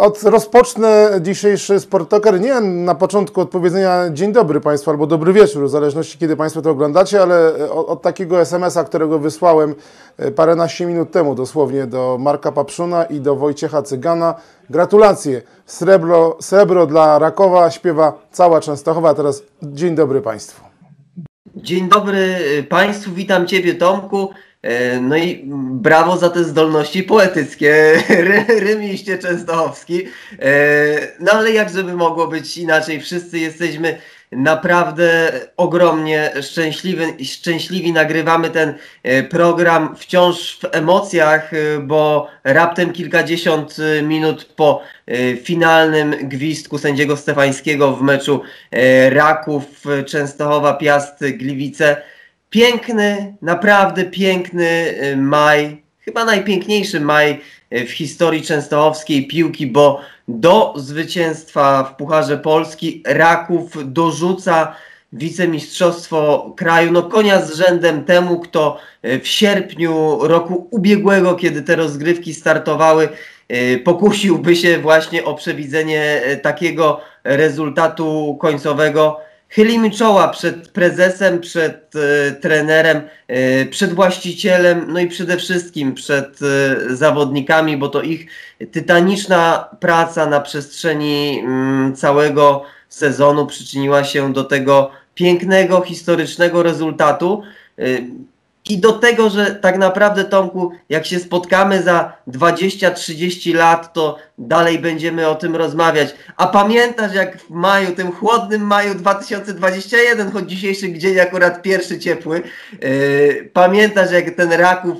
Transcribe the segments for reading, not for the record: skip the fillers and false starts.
Rozpocznę dzisiejszy Sport Talker nie na początku od powiedzenia dzień dobry Państwu albo dobry wieczór, w zależności kiedy Państwo to oglądacie, ale od takiego SMS-a, którego wysłałem paręnaście minut temu dosłownie do Marka Papszuna i do Wojciecha Cygana. Gratulacje, srebro dla Rakowa śpiewa cała Częstochowa, a teraz dzień dobry Państwu. Dzień dobry Państwu, witam Ciebie Tomku. No i brawo za te zdolności poetyckie, rymiście częstochowski. No ale jak żeby mogło być inaczej, wszyscy jesteśmy naprawdę ogromnie szczęśliwi, nagrywamy ten program wciąż w emocjach, bo raptem kilkadziesiąt minut po finalnym gwizdku sędziego Stefańskiego w meczu Raków Częstochowa Piast Gliwice. Piękny, naprawdę piękny maj, chyba najpiękniejszy maj w historii częstochowskiej piłki, bo do zwycięstwa w Pucharze Polski Raków dorzuca wicemistrzostwo kraju, no konia z rzędem temu, kto w sierpniu roku ubiegłego, kiedy te rozgrywki startowały, pokusiłby się właśnie o przewidzenie takiego rezultatu końcowego. Chylimy czoła przed prezesem, przed trenerem, przed właścicielem, no i przede wszystkim przed zawodnikami, bo to ich tytaniczna praca na przestrzeni całego sezonu przyczyniła się do tego pięknego, historycznego rezultatu. I do tego, że tak naprawdę, Tomku, jak się spotkamy za 20-30 lat, to dalej będziemy o tym rozmawiać. A pamiętasz, jak w maju, tym chłodnym maju 2021, choć dzisiejszy dzień akurat pierwszy ciepły, pamiętasz, jak ten Raków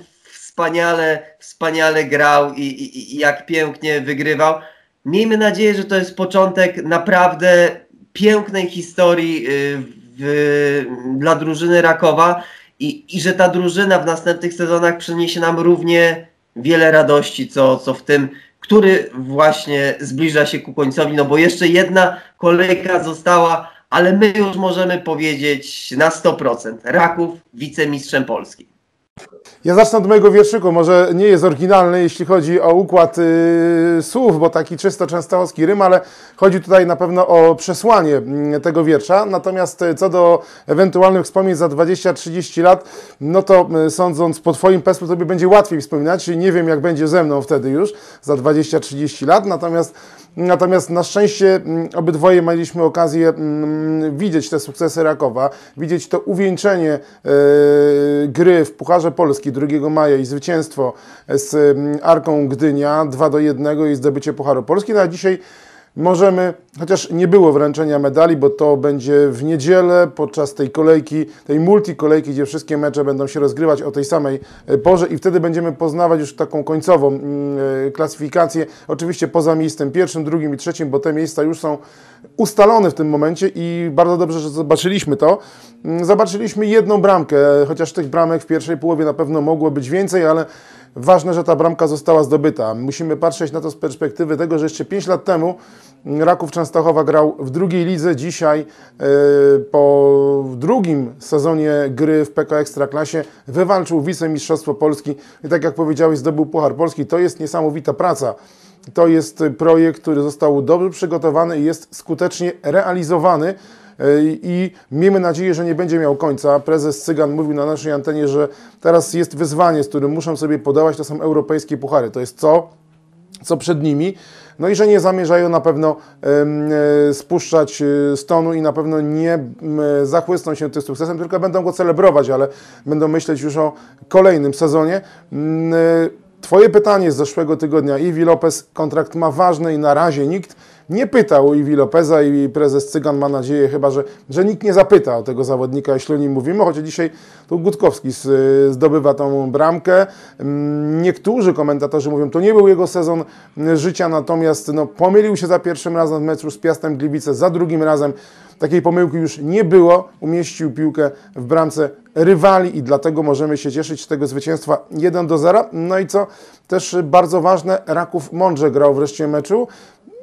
wspaniale grał i jak pięknie wygrywał. Miejmy nadzieję, że to jest początek naprawdę pięknej historii dla drużyny Rakowa. I że ta drużyna w następnych sezonach przyniesie nam równie wiele radości, co w tym, który właśnie zbliża się ku końcowi, no bo jeszcze jedna kolejka została, ale my już możemy powiedzieć na 100%. Raków wicemistrzem Polski. Ja zacznę od mojego wierszyku, może nie jest oryginalny, jeśli chodzi o układ słów, bo taki czysto częstochowski rym, ale chodzi tutaj na pewno o przesłanie tego wiersza. Natomiast co do ewentualnych wspomnień za 20-30 lat, no to sądząc po Twoim pesku, tobie będzie łatwiej wspominać. Nie wiem, jak będzie ze mną wtedy już za 20-30 lat, natomiast na szczęście obydwoje mieliśmy okazję widzieć te sukcesy Rakowa, widzieć to uwieńczenie gry w Pucharze Polski 2 maja i zwycięstwo z Arką Gdynia 2-1 i zdobycie Pucharu Polski. No a dzisiaj możemy, chociaż nie było wręczenia medali, bo to będzie w niedzielę podczas tej kolejki, tej multikolejki, gdzie wszystkie mecze będą się rozgrywać o tej samej porze i wtedy będziemy poznawać już taką końcową klasyfikację, oczywiście poza miejscem pierwszym, drugim i trzecim, bo te miejsca już są ustalone w tym momencie i bardzo dobrze, że zobaczyliśmy to. Zobaczyliśmy jedną bramkę, chociaż tych bramek w pierwszej połowie na pewno mogło być więcej, ale ważne, że ta bramka została zdobyta. Musimy patrzeć na to z perspektywy tego, że jeszcze 5 lat temu Raków Częstochowa grał w drugiej lidze. Dzisiaj po drugim sezonie gry w PKO Ekstraklasie wywalczył wicemistrzostwo Polski i tak jak powiedziałeś, zdobył Puchar Polski. To jest niesamowita praca. To jest projekt, który został dobrze przygotowany i jest skutecznie realizowany. I miejmy nadzieję, że nie będzie miał końca. Prezes Cygan mówił na naszej antenie, że teraz jest wyzwanie, z którym muszą sobie podawać, to są europejskie puchary. To jest co przed nimi. No i że nie zamierzają na pewno spuszczać z tonu i na pewno nie zachłysną się tym sukcesem, tylko będą go celebrować, ale będą myśleć już o kolejnym sezonie. Twoje pytanie z zeszłego tygodnia. Iwi Lopez kontrakt ma ważny i na razie nikt nie pytał Iwi Lopeza i prezes Cygan ma nadzieję chyba, że nikt nie zapyta o tego zawodnika, jeśli o nim mówimy, chociaż dzisiaj tu Gutkowski zdobywa tą bramkę. Niektórzy komentatorzy mówią, to nie był jego sezon życia, natomiast no, pomylił się za pierwszym razem w meczu z Piastem Gliwice, za drugim razem takiej pomyłki już nie było, umieścił piłkę w bramce rywali i dlatego możemy się cieszyć z tego zwycięstwa 1-0. No i co też bardzo ważne, Raków mądrze grał wreszcie meczu.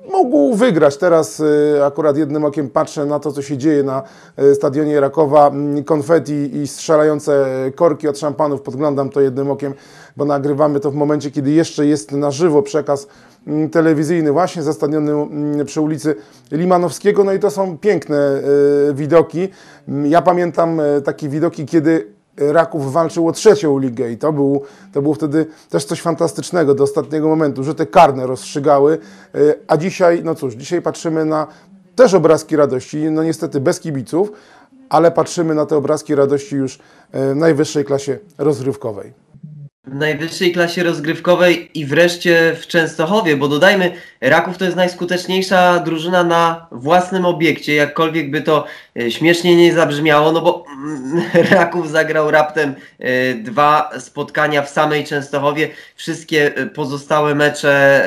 mógł wygrać. Teraz akurat jednym okiem patrzę na to, co się dzieje na stadionie Rakowa. Konfetti i strzelające korki od szampanów. Podglądam to jednym okiem, bo nagrywamy to w momencie, kiedy jeszcze jest na żywo przekaz telewizyjny właśnie ze stadionu przy ulicy Limanowskiego. No i to są piękne widoki. Ja pamiętam takie widoki, kiedy Raków walczył o trzecią ligę i to było wtedy też coś fantastycznego do ostatniego momentu, że te karne rozstrzygały, a dzisiaj, no cóż, dzisiaj patrzymy na też obrazki radości, no niestety bez kibiców, ale patrzymy na te obrazki radości już w najwyższej klasie rozgrywkowej. W najwyższej klasie rozgrywkowej i wreszcie w Częstochowie, bo dodajmy, Raków to jest najskuteczniejsza drużyna na własnym obiekcie, jakkolwiek by to śmiesznie nie zabrzmiało, no bo Raków zagrał raptem 2 spotkania w samej Częstochowie, wszystkie pozostałe mecze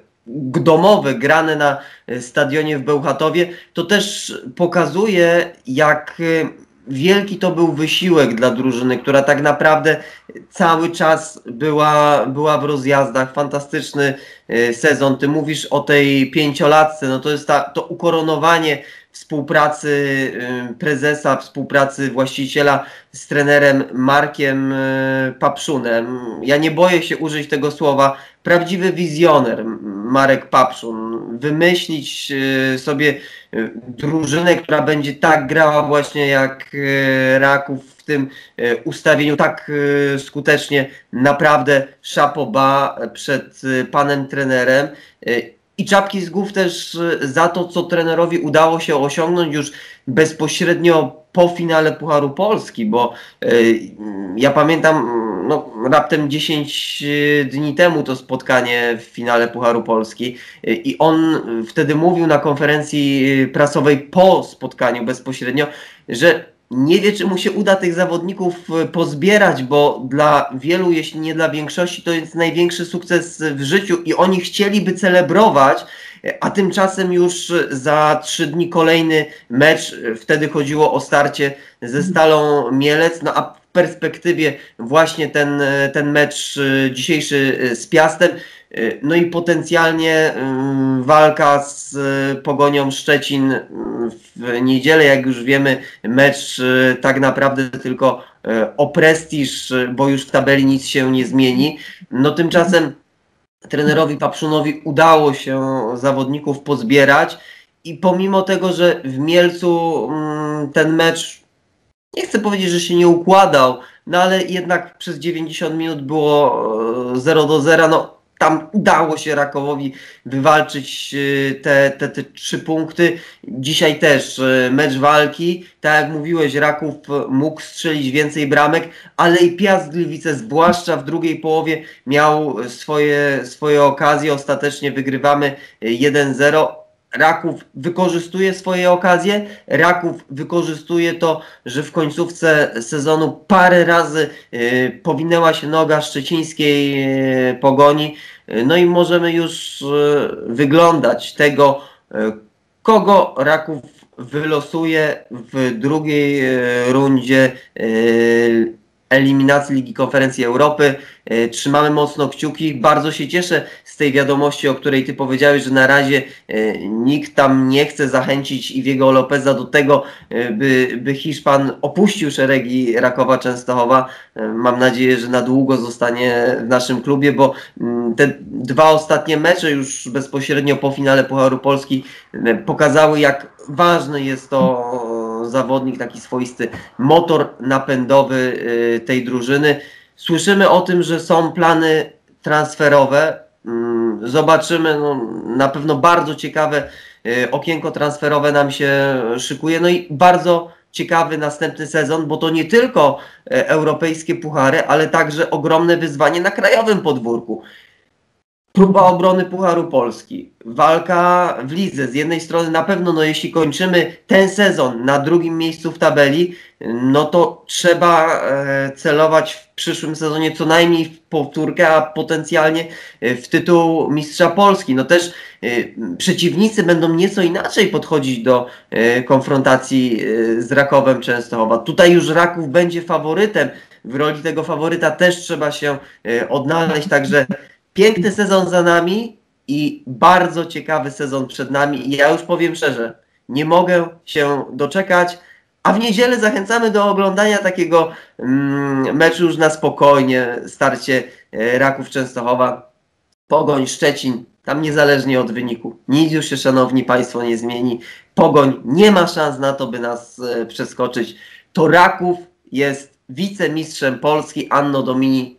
domowe, grane na stadionie w Bełchatowie, to też pokazuje, jak wielki to był wysiłek dla drużyny, która tak naprawdę cały czas była w rozjazdach. Fantastyczny sezon. Ty mówisz o tej 5-latce, no to jest to ukoronowanie współpracy prezesa, współpracy właściciela z trenerem Markiem Papszunem. Ja nie boję się użyć tego słowa. Prawdziwy wizjoner Marek Papszun. Wymyślić sobie drużynę, która będzie tak grała właśnie jak Raków w tym ustawieniu, tak skutecznie. Naprawdę chapeau bas przed panem trenerem. I czapki z głów też za to, co trenerowi udało się osiągnąć już bezpośrednio po finale Pucharu Polski, bo ja pamiętam, no, raptem 10 dni temu to spotkanie w finale Pucharu Polski i on wtedy mówił na konferencji prasowej po spotkaniu bezpośrednio, że nie wie, czy mu się uda tych zawodników pozbierać, bo dla wielu, jeśli nie dla większości, to jest największy sukces w życiu i oni chcieliby celebrować, a tymczasem już za 3 dni kolejny mecz. Wtedy chodziło o starcie ze Stalą Mielec, no a w perspektywie właśnie ten mecz dzisiejszy z Piastem, no i potencjalnie walka z Pogonią Szczecin w niedzielę, jak już wiemy, mecz tak naprawdę tylko o prestiż, bo już w tabeli nic się nie zmieni. No tymczasem trenerowi Papszunowi udało się zawodników pozbierać i pomimo tego, że w Mielcu ten mecz, nie chcę powiedzieć, że się nie układał, no ale jednak przez 90 minut było 0-0, no tam udało się Rakowowi wywalczyć te 3 punkty. Dzisiaj też mecz walki. Tak jak mówiłeś, Raków mógł strzelić więcej bramek, ale i Piast Gliwice, zwłaszcza w drugiej połowie, miał swoje okazje. Ostatecznie wygrywamy 1-0. Raków wykorzystuje swoje okazje, Raków wykorzystuje to, że w końcówce sezonu parę razy powinęła się noga szczecińskiej Pogoni, no i możemy już wyglądać tego, kogo Raków wylosuje w drugiej rundzie eliminacji Ligi Konferencji Europy. Trzymamy mocno kciuki. Bardzo się cieszę z tej wiadomości, o której ty powiedziałeś, że na razie nikt tam nie chce zachęcić Iwiego Lopeza do tego, by Hiszpan opuścił szeregi Rakowa Częstochowa. Mam nadzieję, że na długo zostanie w naszym klubie, bo te 2 ostatnie mecze już bezpośrednio po finale Pucharu Polski pokazały, jak ważny jest to zawodnik, taki swoisty motor napędowy tej drużyny. Słyszymy o tym, że są plany transferowe. Zobaczymy, no, na pewno bardzo ciekawe okienko transferowe nam się szykuje. No i bardzo ciekawy następny sezon, bo to nie tylko europejskie puchary, ale także ogromne wyzwanie na krajowym podwórku. Próba obrony Pucharu Polski, walka w lidze. Z jednej strony na pewno, no jeśli kończymy ten sezon na drugim miejscu w tabeli, no to trzeba celować w przyszłym sezonie co najmniej w powtórkę, a potencjalnie w tytuł Mistrza Polski. No też przeciwnicy będą nieco inaczej podchodzić do konfrontacji z Rakowem Częstochowa. Tutaj już Raków będzie faworytem. W roli tego faworyta też trzeba się odnaleźć, także piękny sezon za nami i bardzo ciekawy sezon przed nami. I ja już powiem szczerze, nie mogę się doczekać, a w niedzielę zachęcamy do oglądania takiego meczu już na spokojnie, starcie Raków Częstochowa, Pogoń Szczecin, tam niezależnie od wyniku. Nic już się, szanowni państwo, nie zmieni. Pogoń nie ma szans na to, by nas przeskoczyć. To Raków jest wicemistrzem Polski Anno Domini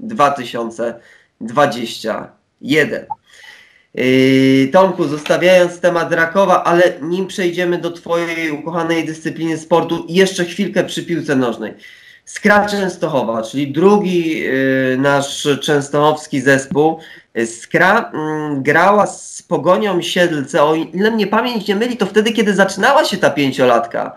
2021. Tomku, zostawiając temat Rakowa, ale nim przejdziemy do twojej ukochanej dyscypliny sportu, jeszcze chwilkę przy piłce nożnej. Skra Częstochowa, czyli drugi nasz częstochowski zespół. Skra grała z Pogonią Siedlce, o ile mnie pamięć nie myli, to wtedy, kiedy zaczynała się ta pięciolatka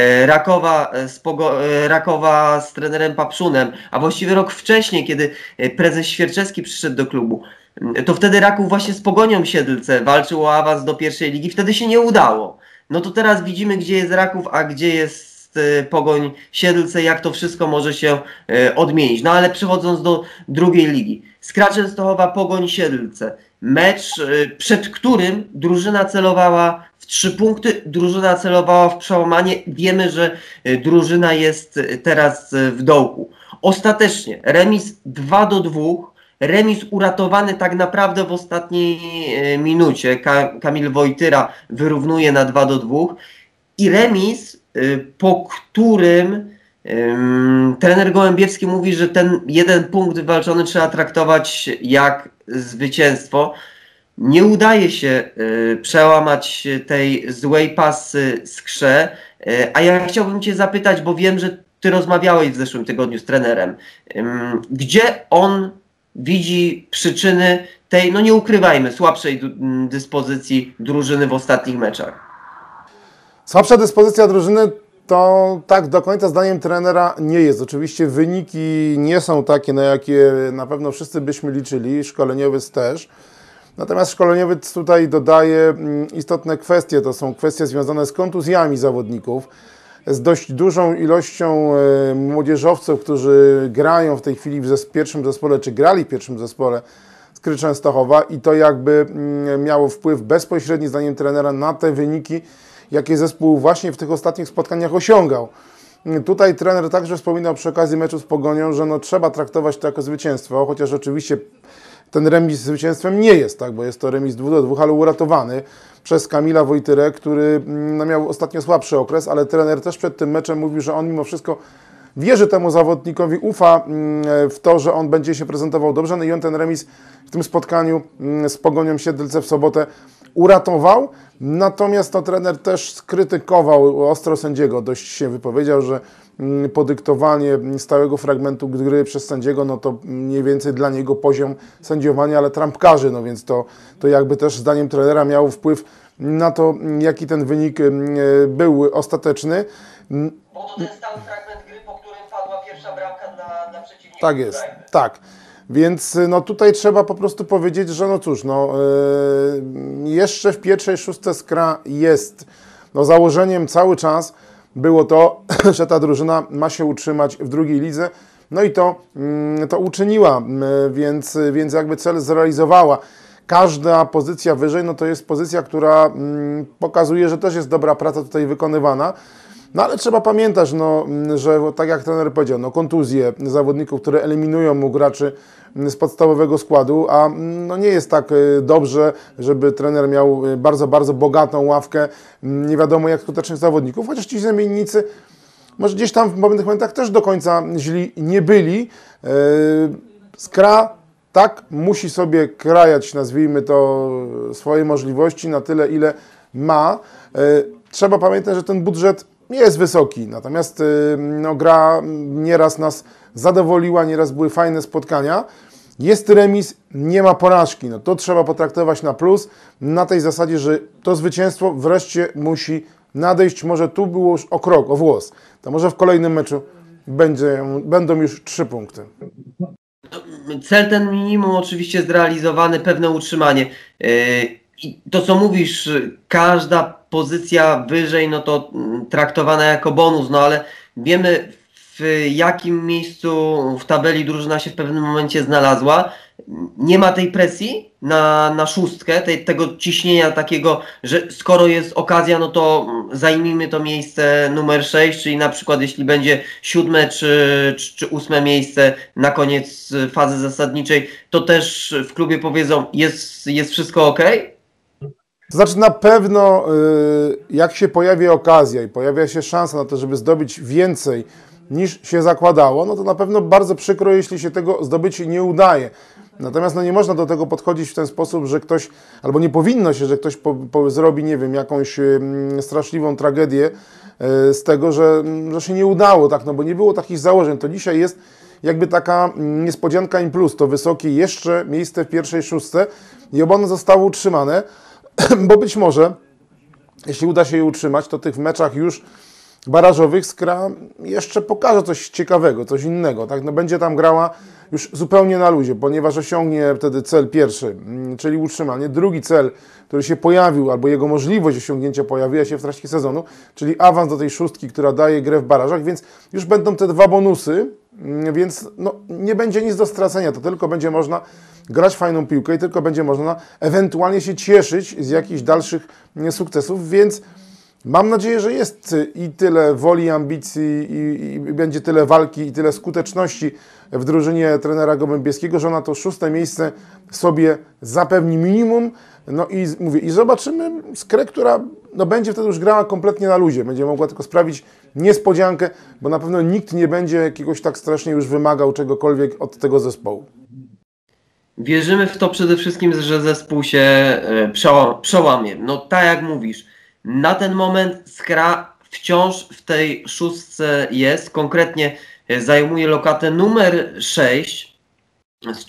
Rakowa z trenerem Papszunem, a właściwie rok wcześniej, kiedy prezes Świerczewski przyszedł do klubu. To wtedy Raków właśnie z Pogonią Siedlce walczył o awans do pierwszej ligi, wtedy się nie udało. No to teraz widzimy, gdzie jest Raków, a gdzie jest Pogoń Siedlce, jak to wszystko może się odmienić. No ale przechodząc do drugiej ligi. Skra Częstochowa, Pogoń Siedlce. Mecz, przed którym drużyna celowała w 3 punkty, drużyna celowała w przełamanie. Wiemy, że drużyna jest teraz w dołku. Ostatecznie remis 2-2. Remis uratowany tak naprawdę w ostatniej minucie. Kamil Wojtyra wyrównuje na 2-2. I remis, po którym trener Gołębiewski mówi, że ten 1 punkt wywalczony trzeba traktować jak zwycięstwo. Nie udaje się przełamać tej złej pasy Skrze. A ja chciałbym cię zapytać, bo wiem, że ty rozmawiałeś w zeszłym tygodniu z trenerem. Gdzie on widzi przyczyny tej, no nie ukrywajmy, słabszej dyspozycji drużyny w ostatnich meczach? Słabsza dyspozycja drużyny to tak do końca zdaniem trenera nie jest. Oczywiście wyniki nie są takie, na jakie na pewno wszyscy byśmy liczyli, szkoleniowiec też. Natomiast szkoleniowiec tutaj dodaje istotne kwestie, to są kwestie związane z kontuzjami zawodników, z dość dużą ilością młodzieżowców, którzy grają w tej chwili w pierwszym zespole, czy grali w pierwszym zespole Skry Częstochowa i to jakby miało wpływ bezpośredni zdaniem trenera na te wyniki, jakie zespół właśnie w tych ostatnich spotkaniach osiągał. Tutaj trener także wspominał przy okazji meczu z Pogonią, że no, trzeba traktować to jako zwycięstwo, chociaż oczywiście ten remis zwycięstwem nie jest, tak, bo jest to remis 2-2, ale uratowany przez Kamila Wojtyrę, który no, miał ostatnio słabszy okres, ale trener też przed tym meczem mówił, że on mimo wszystko wierzy temu zawodnikowi, ufa w to, że on będzie się prezentował dobrze, no i on ten remis w tym spotkaniu z Pogonią Siedlce w sobotę uratował. Natomiast to trener też skrytykował ostro sędziego, dość się wypowiedział, że podyktowanie stałego fragmentu gry przez sędziego, no to mniej więcej dla niego poziom sędziowania, ale trampkarzy, no więc to jakby też zdaniem trenera miało wpływ na to, jaki ten wynik był ostateczny. Bo to ten stały fragment gry, po którym padła pierwsza bramka dla przeciwnika. Tak jest, tak. Więc no tutaj trzeba po prostu powiedzieć, że no cóż, no, jeszcze w pierwszej szóstce Skra jest. No, założeniem cały czas było to, że ta drużyna ma się utrzymać w drugiej lidze, no i to uczyniła, więc jakby cel zrealizowała. Każda pozycja wyżej, no to jest pozycja, która pokazuje, że też jest dobra praca tutaj wykonywana. No ale trzeba pamiętać, no, że tak jak trener powiedział, no, kontuzje zawodników, które eliminują mu graczy z podstawowego składu, a no, nie jest tak dobrze, żeby trener miał bardzo, bardzo bogatą ławkę nie wiadomo jak skutecznych zawodników, chociaż ci zamiennicy może gdzieś tam w pewnych momentach też do końca źli nie byli. Skra tak musi sobie krajać, nazwijmy to, swoje możliwości na tyle, ile ma. Trzeba pamiętać, że ten budżet nie jest wysoki, natomiast no, gra nieraz nas zadowoliła, nieraz były fajne spotkania. Jest remis, nie ma porażki. No, to trzeba potraktować na plus, na tej zasadzie, że to zwycięstwo wreszcie musi nadejść. Może tu było już o krok, o włos. To może w kolejnym meczu będą już 3 punkty. Cel ten minimum oczywiście zrealizowany, pewne utrzymanie. I to co mówisz, każda pozycja wyżej, no to traktowana jako bonus, no ale wiemy w jakim miejscu w tabeli drużyna się w pewnym momencie znalazła. Nie ma tej presji na szóstkę, tego ciśnienia takiego, że skoro jest okazja, no to zajmijmy to miejsce numer 6, czyli na przykład jeśli będzie 7. czy 8. miejsce na koniec fazy zasadniczej, to też w klubie powiedzą, jest wszystko ok? To znaczy na pewno jak się pojawi okazja i pojawia się szansa na to, żeby zdobyć więcej niż się zakładało, no to na pewno bardzo przykro, jeśli się tego zdobyć nie udaje. Natomiast no nie można do tego podchodzić w ten sposób, że ktoś, albo nie powinno się, że ktoś zrobi, nie wiem, jakąś straszliwą tragedię z tego, że się nie udało, tak, no bo nie było takich założeń. To dzisiaj jest jakby taka niespodzianka im plus, to wysokie jeszcze miejsce w pierwszej szóstce i oba one zostały utrzymane, bo być może, jeśli uda się je utrzymać, to tych meczach już barażowych Skra jeszcze pokaże coś ciekawego, coś innego, tak? No będzie tam grała już zupełnie na luzie, ponieważ osiągnie wtedy cel pierwszy, czyli utrzymanie. Drugi cel, który się pojawił, albo jego możliwość osiągnięcia pojawiła się w trakcie sezonu, czyli awans do tej szóstki, która daje grę w barażach, więc już będą te dwa bonusy, więc no, nie będzie nic do stracenia, to tylko będzie można grać fajną piłkę i tylko będzie można ewentualnie się cieszyć z jakichś dalszych sukcesów, więc mam nadzieję, że jest i tyle woli, ambicji i będzie tyle walki i tyle skuteczności w drużynie trenera Gołębieskiego, że ona to 6. miejsce sobie zapewni minimum. No i mówię, i zobaczymy Skrę, która no, będzie wtedy już grała kompletnie na luzie. Będzie mogła tylko sprawić niespodziankę, bo na pewno nikt nie będzie jakiegoś tak strasznie już wymagał czegokolwiek od tego zespołu. Wierzymy w to przede wszystkim, że zespół się przełamie. No tak jak mówisz, na ten moment Skra wciąż w tej szóstce jest, konkretnie zajmuje lokatę numer 6 z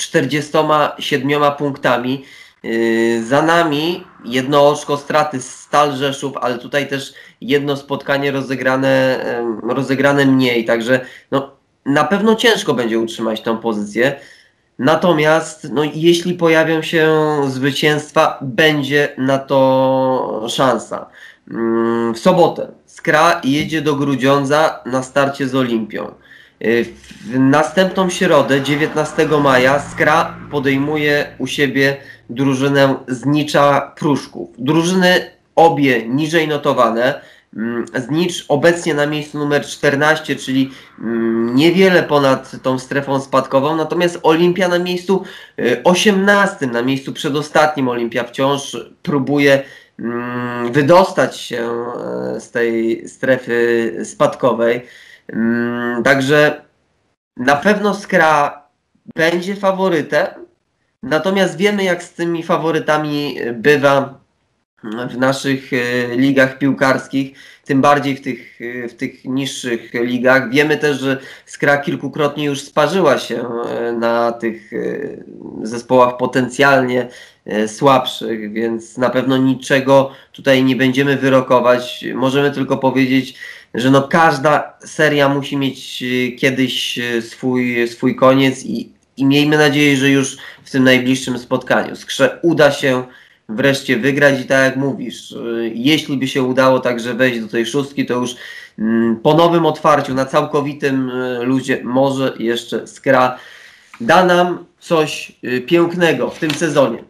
47 punktami. Za nami jedno oczko straty Stal Rzeszów, ale tutaj też jedno spotkanie rozegrane mniej, także no, na pewno ciężko będzie utrzymać tę pozycję. Natomiast no, jeśli pojawią się zwycięstwa, będzie na to szansa. W sobotę Skra jedzie do Grudziądza na starcie z Olimpią. W następną środę, 19 maja, Skra podejmuje u siebie drużynę Znicza Pruszków. Drużyny obie niżej notowane. Znicz obecnie na miejscu numer 14, czyli niewiele ponad tą strefą spadkową, natomiast Olimpia na miejscu 18, na miejscu przedostatnim. Olimpia wciąż próbuje wydostać się z tej strefy spadkowej. Także na pewno Skra będzie faworytem, natomiast wiemy, jak z tymi faworytami bywa w naszych ligach piłkarskich, tym bardziej w tych niższych ligach. Wiemy też, że Skra kilkukrotnie już sparzyła się na tych zespołach potencjalnie słabszych, więc na pewno niczego tutaj nie będziemy wyrokować. Możemy tylko powiedzieć, że no każda seria musi mieć kiedyś swój koniec i miejmy nadzieję, że już w tym najbliższym spotkaniu Skrze uda się wreszcie wygrać i tak jak mówisz, jeśli by się udało także wejść do tej szóstki, to już po nowym otwarciu, na całkowitym luzie może jeszcze Skra da nam coś pięknego w tym sezonie.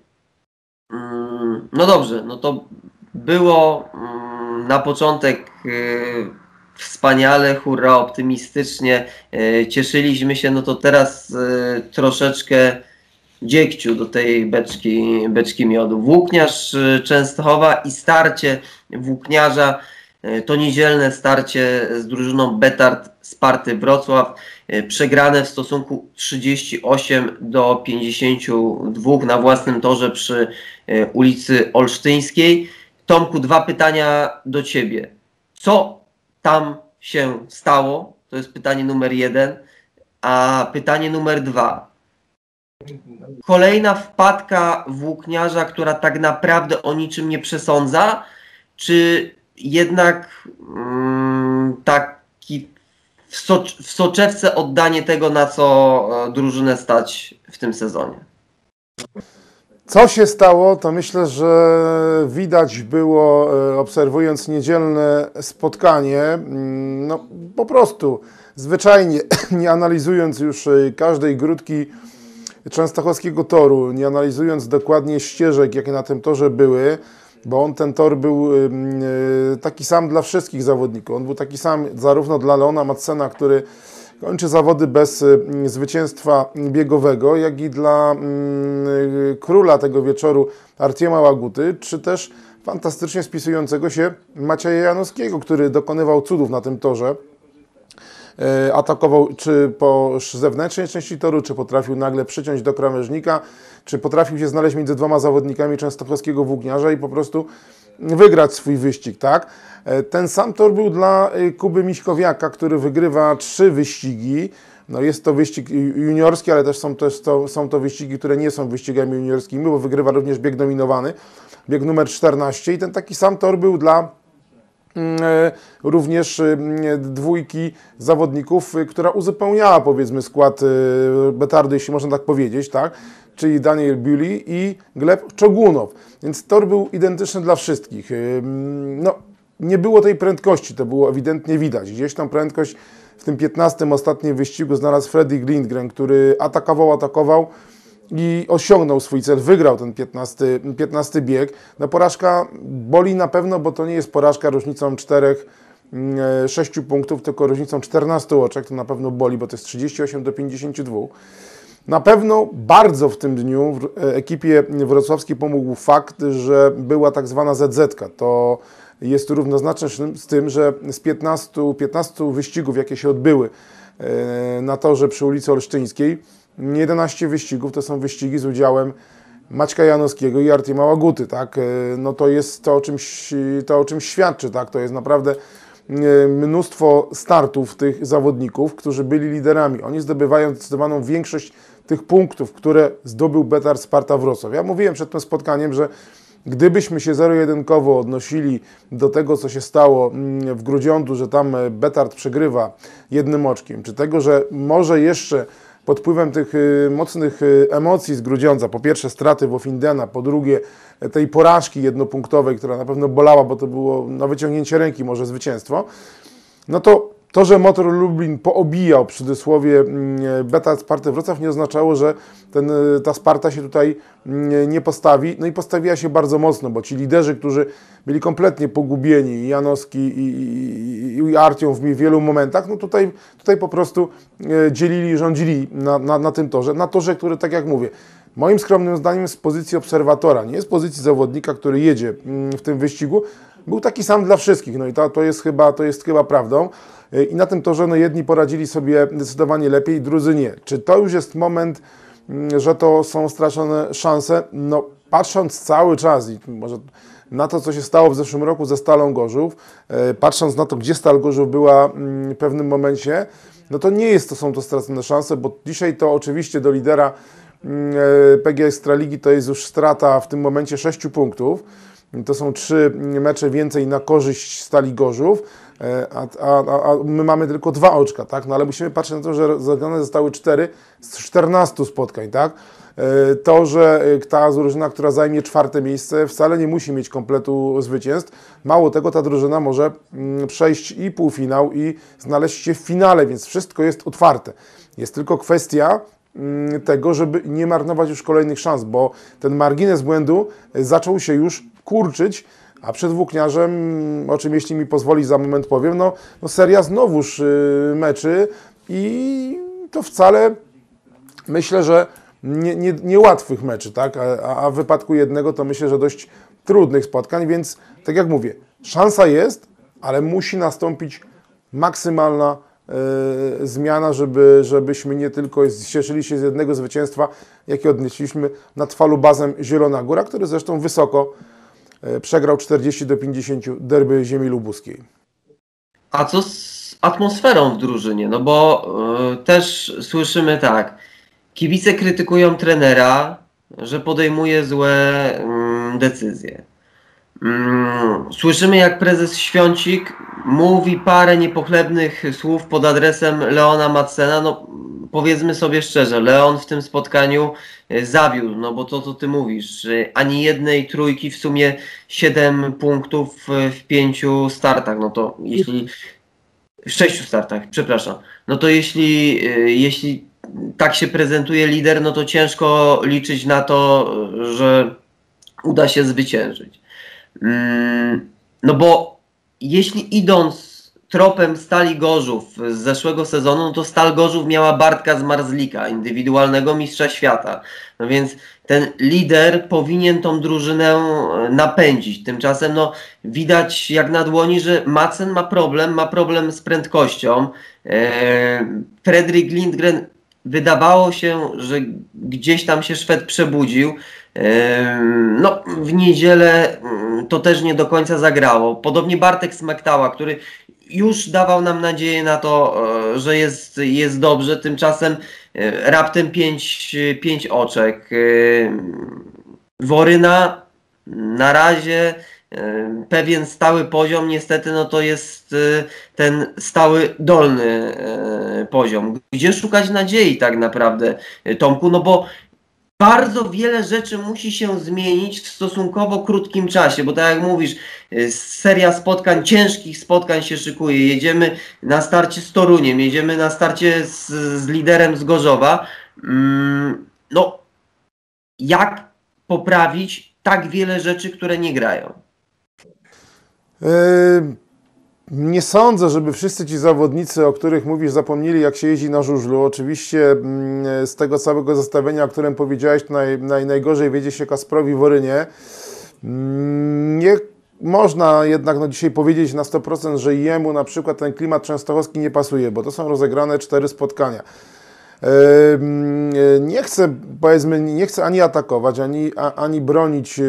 No dobrze, no to było na początek wspaniale, hurra, optymistycznie, cieszyliśmy się, no to teraz troszeczkę dziegciu do tej beczki miodu. Włókniarz Częstochowa i starcie Włókniarza, to niedzielne starcie z drużyną Betard Sparty Wrocław, przegrane w stosunku 38-52 na własnym torze przy ulicy Olsztyńskiej. Tomku, 2 pytania do Ciebie. Co tam się stało? To jest pytanie numer 1, a pytanie numer 2. Kolejna wpadka Włókniarza, która tak naprawdę o niczym nie przesądza, czy jednak taki w soczewce oddanie tego, na co drużynę stać w tym sezonie? Co się stało, to myślę, że widać było, obserwując niedzielne spotkanie, no po prostu zwyczajnie, nie analizując już każdej grudki częstochowskiego toru, nie analizując dokładnie ścieżek, jakie na tym torze były, bo ten tor był taki sam dla wszystkich zawodników. On był taki sam zarówno dla Leona Madsena, który kończy zawody bez zwycięstwa biegowego, jak i dla króla tego wieczoru Artiema Łaguty, czy też fantastycznie spisującego się Macieja Janowskiego, który dokonywał cudów na tym torze. Atakował czy po zewnętrznej części toru, czy potrafił nagle przyciąć do krawężnika, czy potrafił się znaleźć między dwoma zawodnikami częstochowskiego włókniarza i po prostu wygrać swój wyścig, tak? Ten sam tor był dla Kuby Miśkowiaka, który wygrywa 3 wyścigi. No jest to wyścig juniorski, ale też są to wyścigi, które nie są wyścigami juniorskimi, bo wygrywa również bieg dominowany, bieg numer 14 i ten taki sam tor był dla również dwójki zawodników, która uzupełniała, powiedzmy, skład Betardy, jeśli można tak powiedzieć, tak? Czyli Daniel Biuli i Gleb Czogunow. Więc tor był identyczny dla wszystkich. No, nie było tej prędkości, to było ewidentnie widać. Gdzieś tam prędkość w tym 15. ostatnim wyścigu znalazł Fredrik Lindgren, który atakował i osiągnął swój cel, wygrał ten 15 bieg. No porażka boli na pewno, bo to nie jest porażka różnicą 4-6 punktów, tylko różnicą 14 oczek, to na pewno boli, bo to jest 38 do 52. Na pewno bardzo w tym dniu ekipie wrocławskiej pomógł fakt, że była tak zwana ZZ-ka. To jest równoznaczne z tym, że z 15 wyścigów, jakie się odbyły na torze przy ulicy Olsztyńskiej, 11 wyścigów to są wyścigi z udziałem Maćka Janowskiego i Artiema Łaguty, tak? No to jest to o czymś świadczy, tak? To jest naprawdę mnóstwo startów tych zawodników, którzy byli liderami. Oni zdobywają zdecydowaną większość tych punktów, które zdobył Betard Sparta Wrocław. Ja mówiłem przed tym spotkaniem, że gdybyśmy się zero-jedynkowo odnosili do tego, co się stało w Grudziądzu, że tam Betard przegrywa 1 oczkiem, czy tego, że może jeszcze pod wpływem tych mocnych emocji z Grudziądza, po pierwsze straty Wofindena, po drugie tej porażki jednopunktowej, która na pewno bolała, bo to było na wyciągnięcie ręki może zwycięstwo, no to, że Motor Lublin poobijał przy dosłowie Betard Spartę Wrocław, nie oznaczało, że ta Sparta się tutaj nie postawi. No i postawiła się bardzo mocno, bo ci liderzy, którzy byli kompletnie pogubieni, i Janowski i Artiom w wielu momentach, no tutaj po prostu dzielili i rządzili na tym torze. Na torze, który, tak jak mówię, moim skromnym zdaniem z pozycji obserwatora, nie z pozycji zawodnika, który jedzie w tym wyścigu, był taki sam dla wszystkich. No i to jest chyba prawdą. I na tym torze no jedni poradzili sobie zdecydowanie lepiej, drudzy nie. Czy to już jest moment, że to są stracone szanse? No patrząc cały czas i może na to, co się stało w zeszłym roku ze Stalą Gorzów, patrząc na to, gdzie Stal Gorzów była w pewnym momencie, no to nie są to stracone szanse, bo dzisiaj to oczywiście do lidera PGA Ekstraligi to jest już strata w tym momencie 6 punktów. To są 3 mecze więcej na korzyść Stali Gorzów, a my mamy tylko 2 oczka, tak? No ale musimy patrzeć na to, że zagrane zostały 4 z 14 spotkań, tak? To, że ta drużyna, która zajmie 4. miejsce, wcale nie musi mieć kompletu zwycięstw. Mało tego, ta drużyna może przejść i półfinał, i znaleźć się w finale, więc wszystko jest otwarte. Jest tylko kwestia tego, żeby nie marnować już kolejnych szans, bo ten margines błędu zaczął się już kurczyć, a przed włókniarzem, o czym jeśli mi pozwoli za moment powiem, no seria znowuż meczy i to wcale myślę, że niełatwych meczy, tak? A w wypadku jednego to myślę, że dość trudnych spotkań, więc tak jak mówię, szansa jest, ale musi nastąpić maksymalna zmiana, żebyśmy nie tylko cieszyli się z jednego zwycięstwa, jakie odnieśliśmy nad Falubazem Zielona Góra, który zresztą wysoko przegrał 40 do 50 derby ziemi lubuskiej. A co z atmosferą w drużynie? No bo też słyszymy tak, kibice krytykują trenera, że podejmuje złe decyzje. Słyszymy, jak prezes Świącik mówi parę niepochlebnych słów pod adresem Leona Madsena. No powiedzmy sobie szczerze, Leon w tym spotkaniu zawiódł, no bo to, co ty mówisz, ani jednej trójki, w sumie 7 punktów w 5 startach. No to jeśli W 6 startach, przepraszam. No to jeśli tak się prezentuje lider, no to ciężko liczyć na to, że uda się zwyciężyć. No bo jeśli idąc tropem Stali Gorzów z zeszłego sezonu, no to Stal Gorzów miała Bartka Zmarzlika, indywidualnego mistrza świata. No więc ten lider powinien tą drużynę napędzić. Tymczasem no, widać jak na dłoni, że Madsen ma problem z prędkością. Fredrik Lindgren wydawało się, że gdzieś tam się Szwed przebudził. No, w niedzielę to też nie do końca zagrało. Podobnie Bartek Smektała, który już dawał nam nadzieję na to, że jest dobrze. Tymczasem raptem 5 oczek. Woryna na razie pewien stały poziom, niestety no to jest ten stały dolny poziom. Gdzie szukać nadziei tak naprawdę, Tomku? No bo bardzo wiele rzeczy musi się zmienić w stosunkowo krótkim czasie, bo tak jak mówisz, seria spotkań, ciężkich spotkań się szykuje. Jedziemy na starcie z Toruniem, jedziemy na starcie z liderem z Gorzowa. No, jak poprawić tak wiele rzeczy, które nie grają? Nie sądzę, żeby wszyscy ci zawodnicy, o których mówisz, zapomnieli, jak się jeździ na żużlu. Oczywiście z tego całego zestawienia, o którym powiedziałeś, to najgorzej wiedzie się Kasprowi Worynie. Nie można jednak dzisiaj powiedzieć na 100%, że jemu na przykład ten klimat częstochowski nie pasuje, bo to są rozegrane 4 spotkania. Nie chcę, powiedzmy, nie chcę ani atakować, ani bronić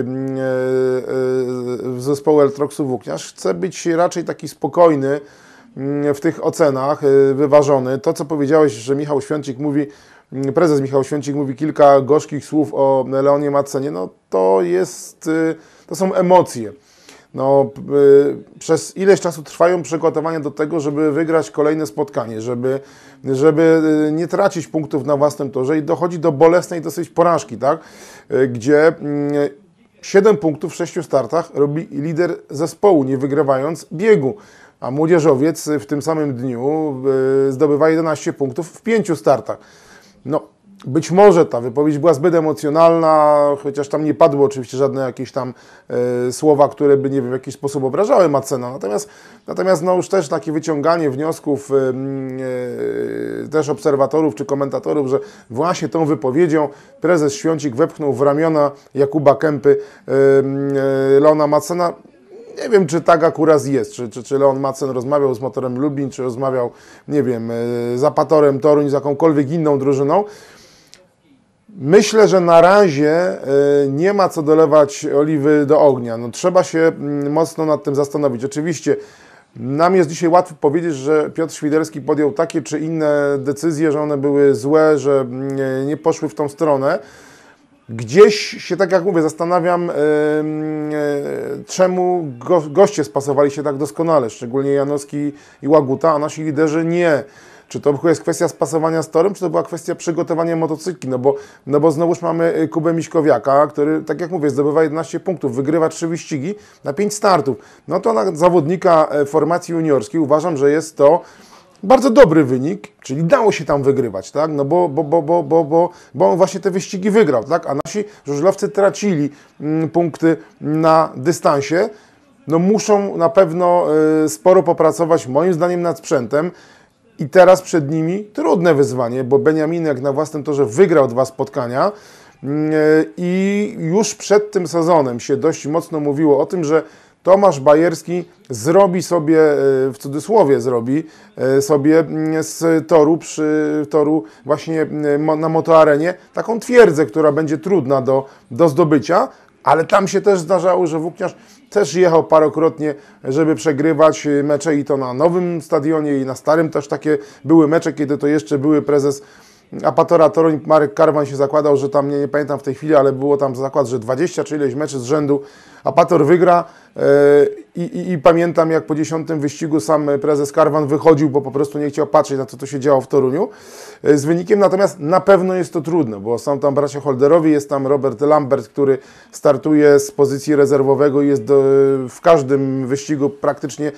w zespołu Eltroxu Włókniarz. Chcę być raczej taki spokojny w tych ocenach, wyważony. To, co powiedziałeś, że Michał Świącik mówi, prezes Michał Świącik mówi kilka gorzkich słów o Leonie Madsenie, no to są emocje. No, przez ileś czasu trwają przygotowania do tego, żeby wygrać kolejne spotkanie, żeby nie tracić punktów na własnym torze i dochodzi do bolesnej dosyć porażki, tak? Gdzie 7 punktów w 6 startach robi lider zespołu, nie wygrywając biegu, a młodzieżowiec w tym samym dniu zdobywa 11 punktów w 5 startach. No, być może ta wypowiedź była zbyt emocjonalna, chociaż tam nie padły oczywiście żadne jakieś tam słowa, które by, nie wiem, w jakiś sposób obrażały Madsena. Natomiast no już też takie wyciąganie wniosków też obserwatorów czy komentatorów, że właśnie tą wypowiedzią prezes Świącik wepchnął w ramiona Jakuba Kępy Leona Madsena. Nie wiem, czy tak akurat jest, czy Leon Madsen rozmawiał z Motorem Lublin, czy rozmawiał, nie wiem, z Apatorem Toruń, z jakąkolwiek inną drużyną. Myślę, że na razie nie ma co dolewać oliwy do ognia. No, trzeba się mocno nad tym zastanowić. Oczywiście nam jest dzisiaj łatwo powiedzieć, że Piotr Świderski podjął takie czy inne decyzje, że one były złe, że nie poszły w tą stronę. Gdzieś się, tak jak mówię, zastanawiam, czemu goście spasowali się tak doskonale, szczególnie Janowski i Łaguta, a nasi liderzy nie. Czy to jest kwestia spasowania z torem, czy to była kwestia przygotowania motocykli? No bo znowuż mamy Kubę Miśkowiaka, który, tak jak mówię, zdobywa 11 punktów, wygrywa 3 wyścigi na 5 startów. No to na zawodnika formacji juniorskiej uważam, że jest to bardzo dobry wynik, czyli dało się tam wygrywać, tak? No bo on właśnie te wyścigi wygrał, tak? A nasi żużlowcy tracili punkty na dystansie. No muszą na pewno sporo popracować, moim zdaniem, nad sprzętem. I teraz przed nimi trudne wyzwanie, bo Beniaminek na własnym torze wygrał 2 spotkania i już przed tym sezonem się dość mocno mówiło o tym, że Tomasz Bajerski zrobi sobie, w cudzysłowie zrobi sobie z toru właśnie na motoarenie taką twierdzę, która będzie trudna do zdobycia, ale tam się też zdarzało, że Włókniarz też jechał parokrotnie, żeby przegrywać mecze i to na nowym stadionie i na starym też takie były mecze, kiedy to jeszcze były prezes Apatora Toruń, Marek Karwan się zakładał, że tam, nie pamiętam w tej chwili, ale było tam zakład, że 20 czy ileś meczy z rzędu Apator wygra i pamiętam, jak po 10. wyścigu sam prezes Karwan wychodził, bo po prostu nie chciał patrzeć na to, co się działo w Toruniu z wynikiem, natomiast na pewno jest to trudne, bo są tam bracia Holderowi, jest tam Robert Lambert, który startuje z pozycji rezerwowego i jest w każdym wyścigu praktycznie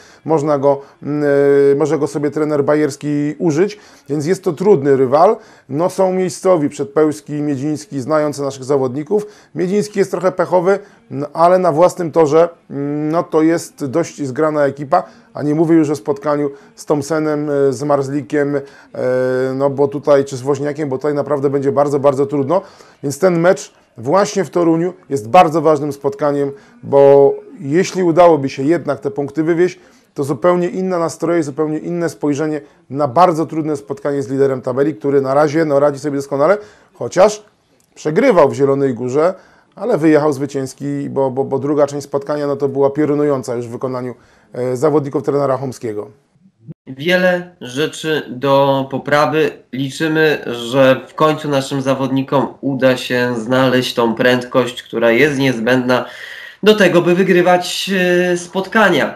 może go sobie trener bajerski użyć, więc jest to trudny rywal. No są miejscowi, Przedpełski, Miedziński, znający naszych zawodników. Miedziński jest trochę pechowy, no, ale na własnym torze no to jest dość zgrana ekipa, a nie mówię już o spotkaniu z Thompsonem, z Marzlikiem, no bo tutaj, czy z Woźniakiem, bo tutaj naprawdę będzie bardzo, bardzo trudno, więc ten mecz właśnie w Toruniu jest bardzo ważnym spotkaniem, bo jeśli udałoby się jednak te punkty wywieźć, to zupełnie inne nastroje, zupełnie inne spojrzenie na bardzo trudne spotkanie z liderem tabeli, który na razie radzi sobie doskonale, chociaż przegrywał w Zielonej Górze, ale wyjechał zwycięski, bo druga część spotkania no to była piorunująca już w wykonaniu zawodników trenera Chomskiego. Wiele rzeczy do poprawy. Liczymy, że w końcu naszym zawodnikom uda się znaleźć tą prędkość, która jest niezbędna do tego, by wygrywać spotkania.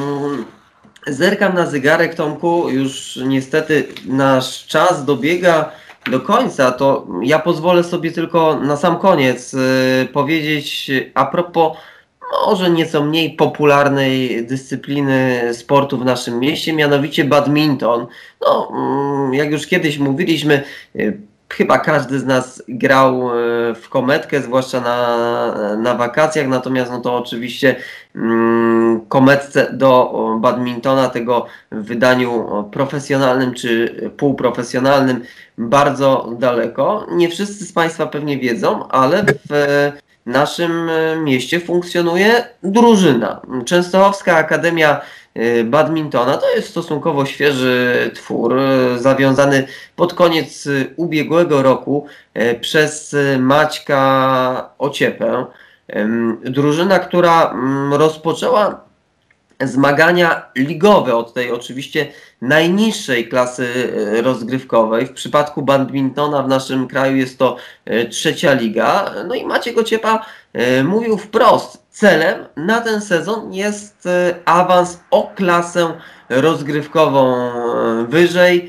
Zerkam na zegarek, Tomku, już niestety nasz czas dobiega do końca, to ja pozwolę sobie tylko na sam koniec powiedzieć a propos może nieco mniej popularnej dyscypliny sportu w naszym mieście, mianowicie badminton. No, jak już kiedyś mówiliśmy, chyba każdy z nas grał w kometkę, zwłaszcza na wakacjach, natomiast no to oczywiście kometce do badmintona, tego w wydaniu profesjonalnym czy półprofesjonalnym, bardzo daleko. Nie wszyscy z Państwa pewnie wiedzą, ale w naszym mieście funkcjonuje drużyna. Częstochowska Akademia Badmintona to jest stosunkowo świeży twór, zawiązany pod koniec ubiegłego roku przez Maćka Ociepę. Drużyna, która rozpoczęła zmagania ligowe od tej oczywiście najniższej klasy rozgrywkowej. W przypadku badmintona w naszym kraju jest to 3. liga. No i Maciek Ociepa mówił wprost, celem na ten sezon jest awans o klasę rozgrywkową wyżej.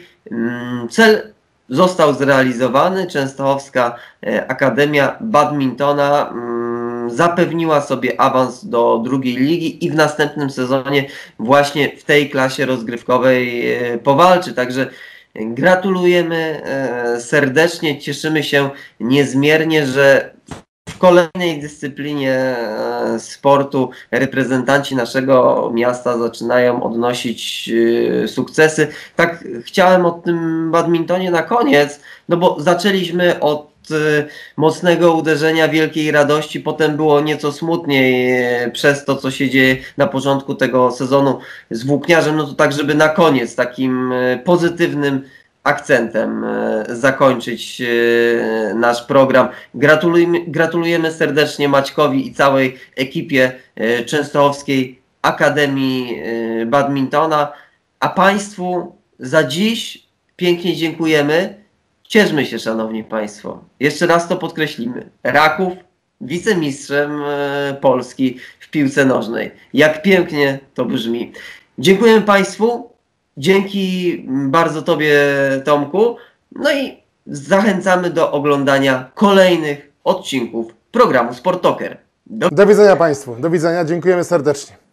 Cel został zrealizowany. Częstochowska Akademia Badmintona zapewniła sobie awans do 2. ligi i w następnym sezonie właśnie w tej klasie rozgrywkowej powalczy. Także gratulujemy serdecznie, cieszymy się niezmiernie, że w kolejnej dyscyplinie sportu reprezentanci naszego miasta zaczynają odnosić sukcesy. Tak chciałem o tym badmintonie na koniec, no bo zaczęliśmy od mocnego uderzenia, wielkiej radości, potem było nieco smutniej przez to, co się dzieje na początku tego sezonu z włókniarzem, no to tak, żeby na koniec takim pozytywnym akcentem zakończyć nasz program. Gratulujemy serdecznie Maćkowi i całej ekipie Częstochowskiej Akademii Badmintona, a Państwu za dziś pięknie dziękujemy. Cieszmy się, Szanowni Państwo. Jeszcze raz to podkreślimy. Raków wicemistrzem Polski w piłce nożnej. Jak pięknie to brzmi. Dziękujemy Państwu. Dzięki bardzo Tobie, Tomku. No i zachęcamy do oglądania kolejnych odcinków programu Sport Talker. Do widzenia Państwu. Do widzenia. Dziękujemy serdecznie.